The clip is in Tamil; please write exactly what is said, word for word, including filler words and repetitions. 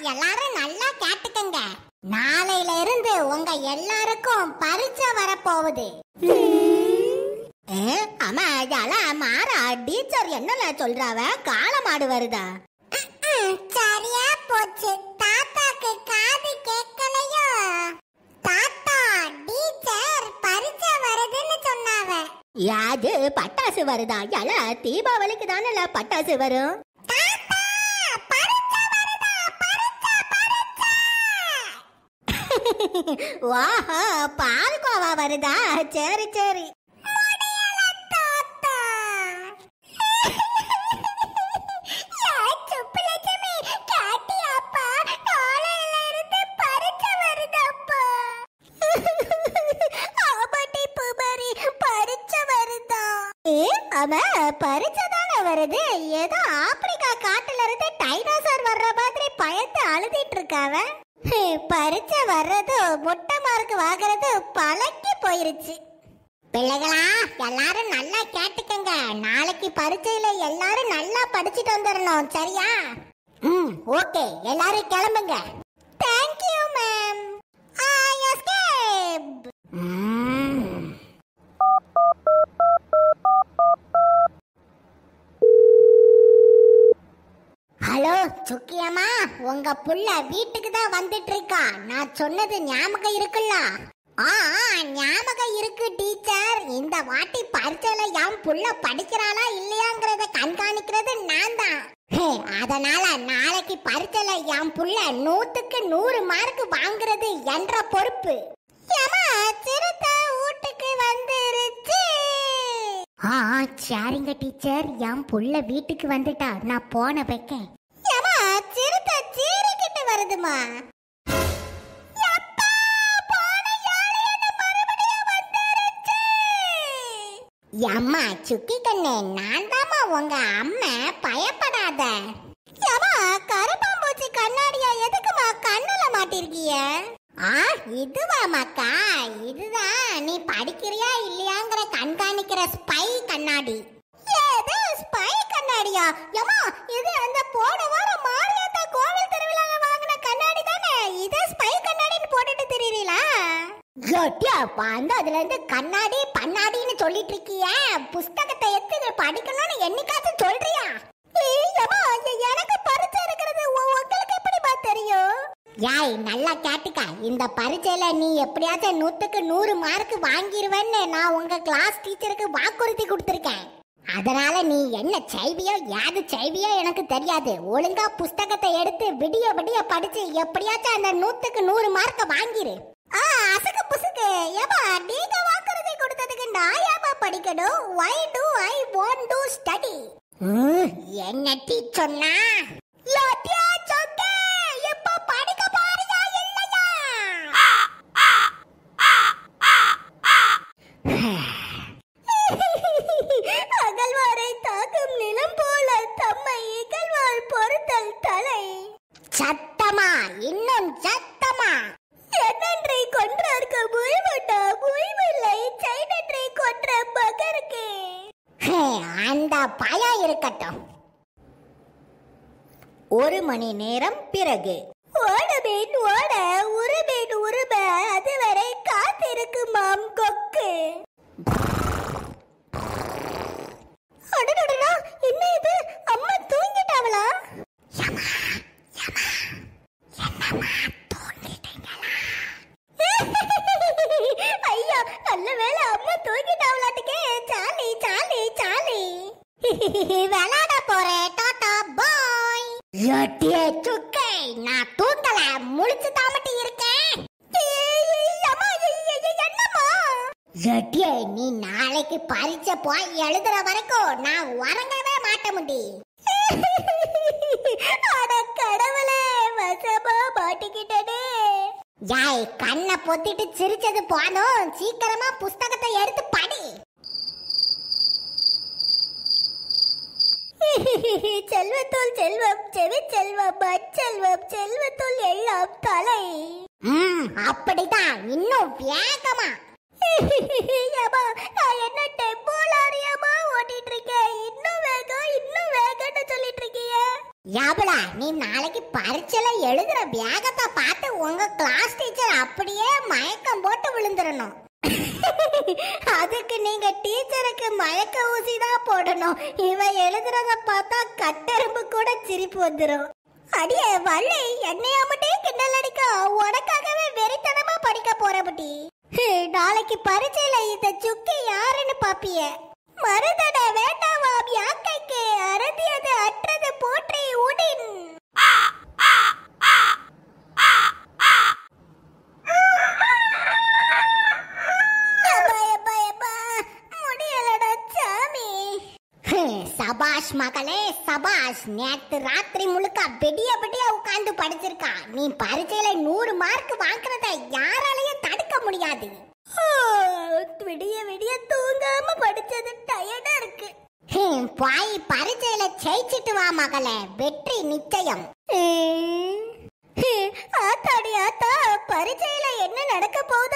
எல்லாரும் நல்லா கேட்டுக்கங்க. நாளையில இருந்து உங்க எல்லாருக்கும் பரீட்சை வரப்போகுது. ஆமா மாறா டீச்சர் என்னல சொல்றாவ? காளமாடு வருதா? சரியா போச்சு. தாத்தாக்கு காது கேட்கலையோ? தாத்தா டீச்சர் பரீட்சை வருதுன்னு சொன்னாவ. யாது பட்டாசு வருதா? எல தீபாவளிக்கு தானே பட்டாசு வரும். வாஹா பால்கோவா வருதா? சரி சரி. பரீட்சை தானே வருது. ஏதோ ஆப்பிரிக்கா காட்டுல இருந்து டைனோசர் வர்ற மாதிரி பயந்து அழுதிட்டு இருக்காவ. பரீட்சை வர்றது முட்டை மார்க் வாங்குறது பழக்கி போயிருச்சு. பிள்ளைகளா எல்லாரும் நல்லா கேட்டுக்கங்க. நாளைக்கு பரீட்சையில எல்லாரும் நல்லா படிச்சுட்டு வந்துடணும். சரியா? ம் ஓகே, எல்லாரும் கிளம்புங்க. Thank you ma'am. I escape. Hello சுக்கியம்மா, உங்க புள்ள வீட்டுக்கு தான் வந்துட்டு இருக்கா. நான் சொன்னது ஞாபகம் இருக்குல்ல? ஆ ஞாபகம் இருக்கு டீச்சர். இந்த வாட்டி பரீட்சையில என் புள்ள படிக்கிறாளா இல்லையாங்கிறத கண்காணிக்கிறது நான் தான். அதனால நாளைக்கு பரீட்சையில என் புள்ள நூத்துக்கு நூறு மார்க் வாங்குறது என்ற பொறுப்பு. வீட்டுக்கு வந்துருச்சு. ஆ சரிங்க டீச்சர். என் புள்ள வீட்டுக்கு வந்துட்டா. நான் போன வைக்கேன். ஏமா சிறுத்தை சீறிக்கிட்டு வருதுமா. அம்மா சுக்கி கண்ணே, நான் தாமா உங்க அம்மா. பயப்படாத. ஏமா கருப்பாம்பூச்சி கண்ணாடியா எதுக்குமா கண்ணுல மாட்டிருக்கிய? ஆ இதுவா மக்கா? இதுதான் நீ படிக்கிறியா இல்லையாங்கிற கண்காணிக்கிற ஸ்பை கண்ணாடி. ஏது ஸ்பை கண்ணாடியா? ஏமா இது அந்த போன வாரம் மாரியாத்தா கோவில் திருவிழால வாங்கின கண்ணாடி தானே. இது ஸ்பை கண்ணாடின்னு போட்டுட்டு திரியறீங்களா? ஜோட்டியா பாந்து அதுல இருந்து கண்ணாடி பண்ணாடின்னு சொல்லிட்டு இருக்கிய. புஸ்தகத்தை எடுத்து படிக்கணும்னு என்னைக்காச்சும் சொல்றியா? ஏமா எனக்கு பரிச்சை இருக்கிறது உங்களுக்கு எப்படிமா தெரியும்? யாய் நல்லா கேட்டுக்க. இந்த பரீட்சையில நீ எப்படியாச்சும் நூத்துக்கு நூறு மார்க் வாங்கிருவேன்னு நான் உங்க கிளாஸ் டீச்சருக்கு வாக்குறுதி கொடுத்திருக்கேன். அதனால நீ என்ன செய்வியோ யாது செய்வியோ எனக்கு தெரியாது. ஒழுங்கா புஸ்தகத்தை எடுத்து விடிய விடிய படிச்சு எப்படியாச்சும் அந்த நூத்துக்கு நூறு மார்க்க வாங்கிரு. ஆ அசக்கு புசுக்கு. ஏமா நீங்க வாக்குறுதி கொடுத்ததுக்கு நான் ஏமா படிக்கணும்? why do I want to study? என்ன டீ சொன்னா? யோட்டியா சொக்கே எப்ப படிக்க பாரியா இல்லையா? அகல்வாரை தாக்கும் நிலம் போல தம்மை இகழ்வாள் பொறுத்தல் தலை. சத்தமா, இன்னும் சத்தமா. என்னன்றை கொன்றார்க்கு முயவட்டா முயவில்லை, சைனன்றை கொன்ற மகருக்கு. அந்த பயம் இருக்கட்டும். ஒரு மணி நேரம் பிறகு. ஓடமேன் ஓட உருமேன் உரும அதுவரை காத்திருக்குமாம் கொக்கு. அடடடா, என்ன இது? அம்மா தூங்கிட்டாவளா? யமா யமா என்னம்மா தூங்கிட்டீங்களா? ஐயா நல்ல வேளை அம்மா தூங்கிட்டாவளாட்டுக்கே. சாலி சாலி சாலி. விளையாட போறேன். டாடா பாய். யட்டியே சுக்கே, நான் தூங்கல, முழிச்சு தாமட்டி இருக்கேன். அம்மா என்னம்மா? யட்டியே நீ நாளைக்கு பரீட்சை போய் எழுதுற வரைக்கும் நான் உறங்கவே மாட்ட முடி. அட கடவுளே, வசமா மாட்டிக்கிட்டனே. யாய் கண்ணை பொத்திட்டு சிரிச்சது போதும். சீக்கிரமா புஸ்தகத்தை எடுத்து படி. செல்வத்துள் செல்வம் செவி செல்வம் செல்வம் செல்வத்துள் எல்லாம் தலை. ம் அப்படிதான், இன்னும் வேகமா. நான் என்ன டெம்போ லாரியாமா ஓட்டிட்டு இருக்கேன்? இன்னும் வேகம் இன்னும் வேகம்னு சொல்லிட்டு இருக்கீங்க. யாபலா நீ நாளைக்கு பரீட்சையில எழுதுற வேகத்தை பார்த்து உங்க கிளாஸ் டீச்சர் அப்படியே மயக்கம் போட்டு விழுந்துடணும். அதுக்கு நீங்க டீச்சருக்கு மயக்க ஊசி தான் போடணும். இவன் எழுதுறத பார்த்தா கட்டெரும்பு கூட சிரிப்பு வந்துடும். அடியே வள்ளி என்னையா மட்டும் கிண்டல் அடிக்க உனக்காகவே வெறித்தனமா படிக்க போறபடி. நாளைக்கு பரீட்சையில இந்த சுக்கி யாருன்னு பாப்பிய. மருதட வேண்டாவாம் யாக்கைக்கு அறதியது அற்றது போற்றி உடின். சபாஷ் மகளே சபாஷ். நேத்து ராத்திரி முழுக்க வெடிய வெடிய உட்கார்ந்து படிச்சிருக்கா. நீ பரீட்சையில நூறு மார்க் வாங்குறத யாராலையும் தடுக்க முடியாது. விடிய விடிய தூங்காம படிச்சது டயர்டா இருக்கு. பாய் பரீட்சையில ஜெயிச்சிட்டு வா மகளே, வெற்றி நிச்சயம். ஆத்தாடி ஆத்தா, பரீட்சையில என்ன நடக்க போகுது